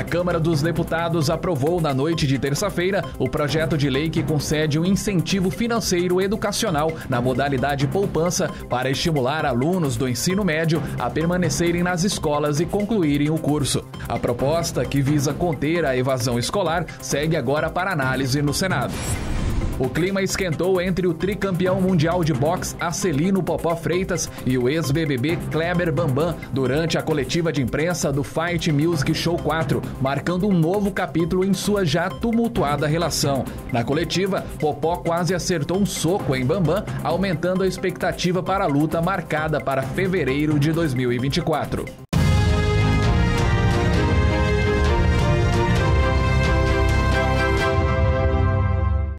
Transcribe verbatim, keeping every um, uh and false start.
Câmara dos Deputados aprovou na noite de terça-feira o projeto de lei que concede um incentivo financeiro educacional na modalidade poupança para estimular alunos do ensino médio a permanecerem nas escolas e concluírem o curso. A proposta, que visa conter a evasão escolar, segue agora para análise no Senado. O clima esquentou entre o tricampeão mundial de boxe Acelino Popó Freitas e o ex-B B B Kleber Bambam durante a coletiva de imprensa do Fight Music Show quatro, marcando um novo capítulo em sua já tumultuada relação. Na coletiva, Popó quase acertou um soco em Bambam, aumentando a expectativa para a luta marcada para fevereiro de dois mil e vinte e quatro.